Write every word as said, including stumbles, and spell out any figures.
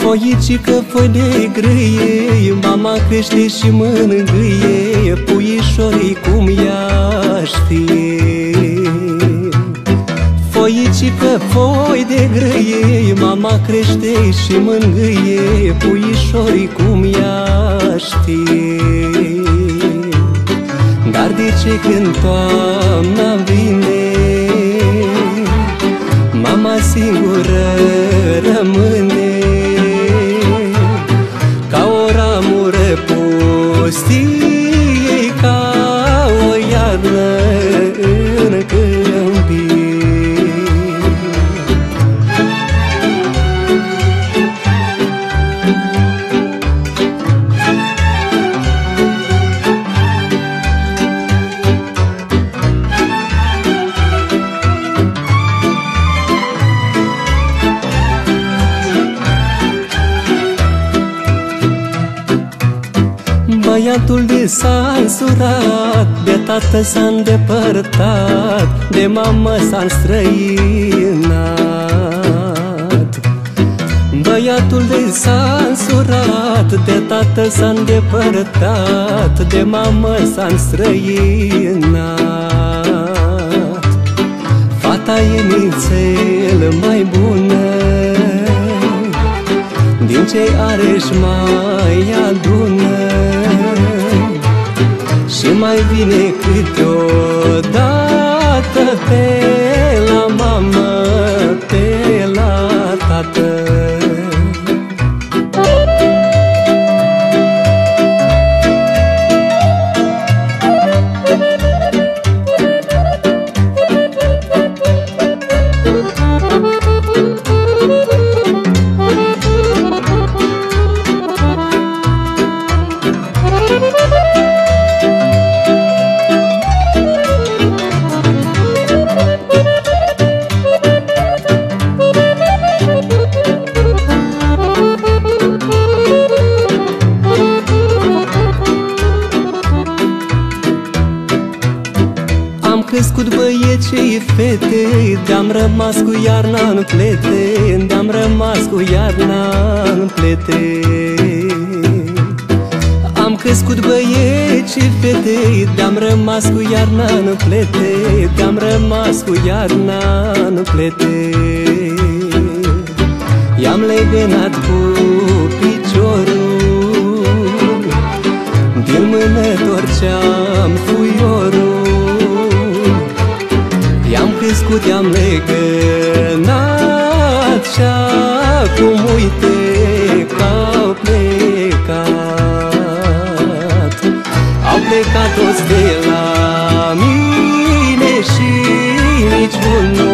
Foicică, foi de grâie, mama crește și mângâie puișorii cum ea știe. Foicică, foi de grâie, mama crește și mângâie puișorii cum ea știe. Dar de ce când toamna vine, mama singură rămâne ca o ramură pustie, ca o iarnă în câmpie. Băiatul de s-a însurat, de tată s-a îndepărtat, de mamă s-a înstrăinat. Băiatul de s-a însurat, de tată s-a îndepărtat, de mamă s-a înstrăinat. Fata e nițel mai bună, din ce are-și mai adună, și mai vine câteodată pe la mamă, pe la tată. Am crescut băieții fete, de-am rămas cu iarna în plete, de-am rămas cu iarna în plete. Am crescut băieții fete, de-am rămas cu iarna în plete, de-am rămas cu iarna în plete. I-am legănat cu piciorul, din mână torceam fuiorul. I-am crescut, i-am legănat și acum uite că-au plecat. Au plecat toți de la mine și nici unul